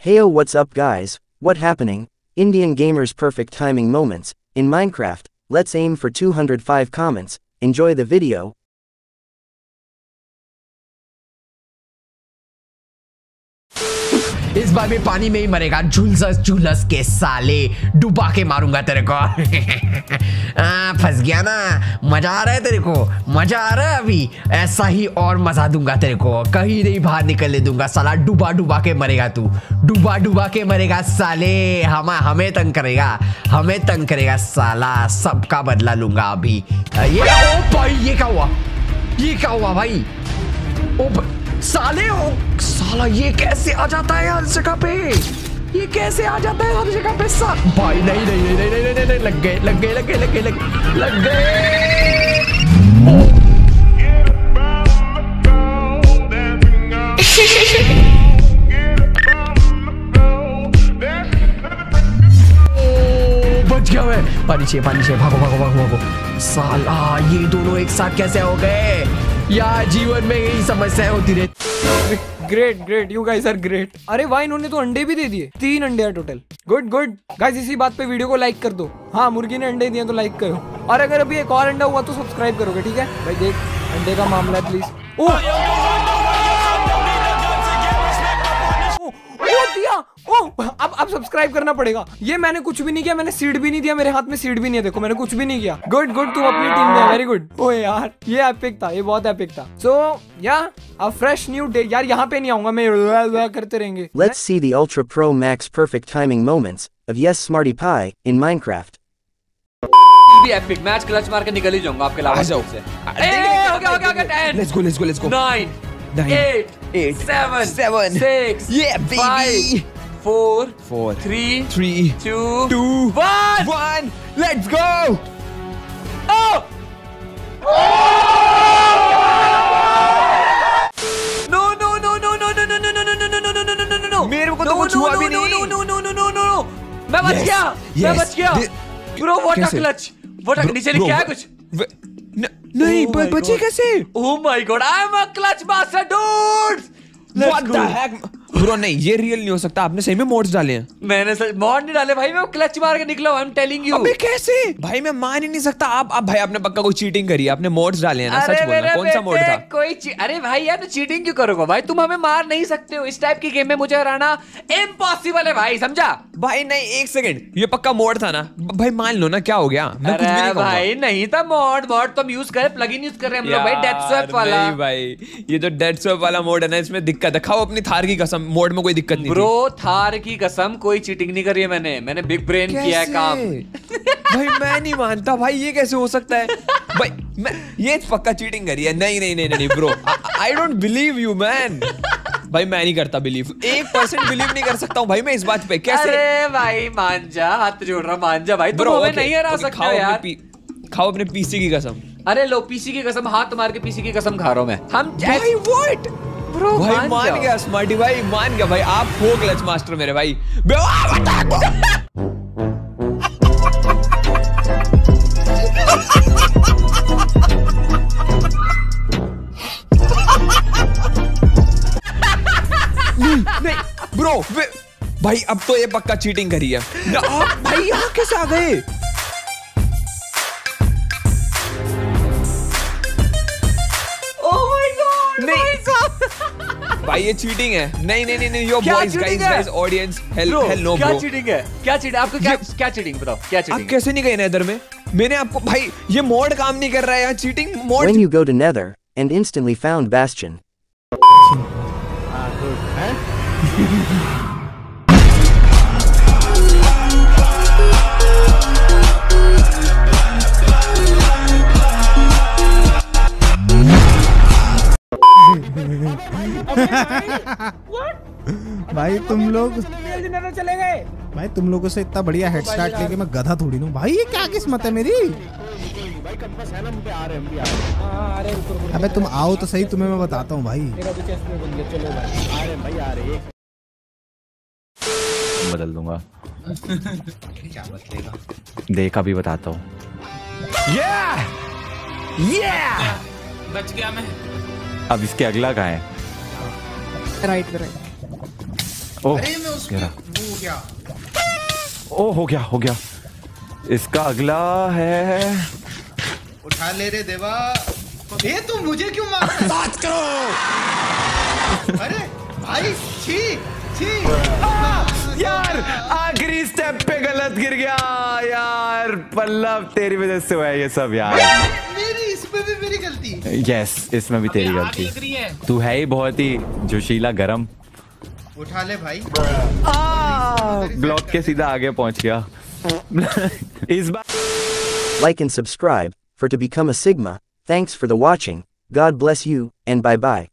Heyo, what's up guys, what happening? Indian gamers perfect timing moments, in Minecraft, let's aim for 205 comments, enjoy the video. इस बार भी पानी में ही मरेगा, झुलस झुलस के साले, डुबा के मारूंगा तेरे को। फंस गया ना, मजा आ रहा है तेरे को, मजा आ रहा है अभी, ऐसा ही और मजा दूंगा तेरे को, कहीं नहीं बाहर निकलने दूंगा साला, डुबा डुबा के मरेगा तू, डुबा डुबा के मरेगा साले, हमें तंग करेगा, हमें तंग करेगा साला, सबका बदला लूंगा अभी। ये ओ भाई, ये क्या हुआ, ये क्या हुआ भाई, ओ साले, ओ साला, ये कैसे आ जाता है हर जगह पे, ये कैसे आ जाता है हर जगह पे भाई, नहीं नहीं नहीं नहीं नहीं नहीं, लग गए लग गए लग गए लग गए लग गए। बच गया मैं, पानी चाहिए भागो भागो भागो भागो साला, ये दोनों एक साथ कैसे हो गए यार, जीवन में यही समस्या होती रहती। Great, you guys are great. अरे वाह, इन्होंने तो अंडे भी दे दिए, 3 अंडे हैं टोटल। गुड गाइस, इसी बात पे वीडियो को लाइक कर दो। हाँ, मुर्गी ने अंडे दिए तो लाइक करो, और अगर अभी एक और अंडा हुआ तो सब्सक्राइब करोगे, ठीक है भाई। देख, अंडे का मामला है, प्लीज। दिया, अब सब्सक्राइब करना पड़ेगा। ये मैंने कुछ भी नहीं किया, मैंने सीड भी नहीं दिया, मेरे हाथ में सीड भी नहीं है, देखो मैंने कुछ भी नहीं किया। गुड, तुम अपनी टीम में, वेरी गुड। ओए यार, ये एपिक था, ये बहुत एपिक था। सो या अ फ्रेश न्यू डे। यार यहाँ पे नहीं आऊंगा मैं, करते रहेंगे। Let's see the Ultra Pro Max perfect timing moments of Yes Smarty Pie in Minecraft. भी एपिक मैच क्लच मार के निकल ही जाऊंगा आपके अलावा से। हो गया 10। Let's go 9 8 7 6 yeah baby 4 3 2 1 let's go। no मेरे को तो कुछ हुआ भी नहीं। no मैं बच गया ब्रो। व्हाट अ नीचे लिखा है कुछ नहीं, बचे कैसे? Oh my god, I am a clutch master dudes. What the heck? Bro नहीं, ये रियल नहीं हो सकता, आपने सही में मोड्स डाले हैं। मैंने सच मॉड नहीं डाले भाई, मैं क्लच मार के निकला हूं, आई एम टेलिंग यू। अबे कैसे भाई, मैं मान ही नहीं सकता। आप भाई, आपने पक्का कोई चीटिंग करी है, आपने मोड्स डाले हैं ना, सच बोलना, कौन सा मोड था? अरे भाई यार, चीटिंग क्यों करोगे भाई, तुम हमें मार नहीं सकते हो, इस टाइप की गेम में मुझे हराना इम्पॉसिबल है भाई, समझा? भाई नहीं, एक सेकंड, ये पक्का मोड था ना भाई, मान लो ना, क्या हो गया, मैं कुछ भी नहीं कहूंगा भाई। नहीं था मोड तो हम यूज कर, प्लगइन यूज कर रहे हैं हम लोग भाई, डेथ स्वैप वाला। नहीं भाई, ये तो डेथ स्वैप वाला मोड है ना, इसमें दिक्कत है। खाओ अपनी थार की कसम, मोड में कोई दिक्कत नहीं ब्रो, थार की कसम, कोई चीटिंग नहीं करी है मैंने बिग ब्रेन किया है काम। भाई मैं नहीं मानता भाई, ये कैसे हो सकता है भाई, मैं ये पक्का चीटिंग करी है। नहीं bro, I don't believe you man. भाई मैं नहीं करता बिलीव, 1% बिलीव नहीं कर सकता हूँ भाई मैं इस बात पे। कैसे? अरे भाई मान जा, हाथ जोड़ रहा, मान जा भाई, तुम हमें नहीं हरा सकते हो यार। खाओ अपने पीसी की कसम। अरे लो, पीसी की कसम, हाथ मार के पीसी की कसम खा रहा हूं मैं। हम भाई व्हाट ब्रो, भाई मान गया स्मार्टी भाई, मान गया भाई, आप हो क्लच मास्टर मेरे भाई। नहीं ब्रो भाई, अब तो ये पक्का चीटिंग करी है। आप भाई यहाँ कैसे आ गए? भाई ये चीटिंग है। नहीं yo boys guys audience help no bro. क्या चीटिंग है? क्या चीटिंग आपको, क्या चीटिंग बताओ, क्या चीटिंग? आप कैसे नहीं गए नेदर में? मैंने आपको भाई, ये मोड काम नहीं कर रहा है यार, cheating mode. When you go to Nether and instantly found Bastion. भाई तुम लोग चले गए भाई, तुम लोगों से इतना बढ़िया हेड स्टार्ट लेके मैं गधा थोड़ी हूँ भाई, ये क्या किस्मत है मेरी। अबे तुम आओ तो सही, तुम्हें मैं बताता हूँ भाई। बदल दूंगा। क्या बदलेगा? देख अभी बताता हूँ। बच गया मैं। अब इसके अगला कहाँ है? राइट पे, राइट। ओह अरे मैं उसकी गिरा। वो हो गया। ओ हो गया। इसका अगला है। उठा ले रे देवा। ये तू मुझे क्यों मार रहा है? बात करो। अरे भाई छी छी। यार आखिरी स्टेप पे गलत गिर गया यार। पल्लव तेरी वजह से हुआ है ये सब यार। मेरी इसमें भी मेरी गलती। यस इसमें भी तेरी गलती। तू है ही बहुत ही जोशीला गरम। उठा ले भाई। ब्लॉक के सीधा आगे पहुंच गया। इस बार Like and subscribe for to become a Sigma. Thanks for the watching. God bless you and bye bye.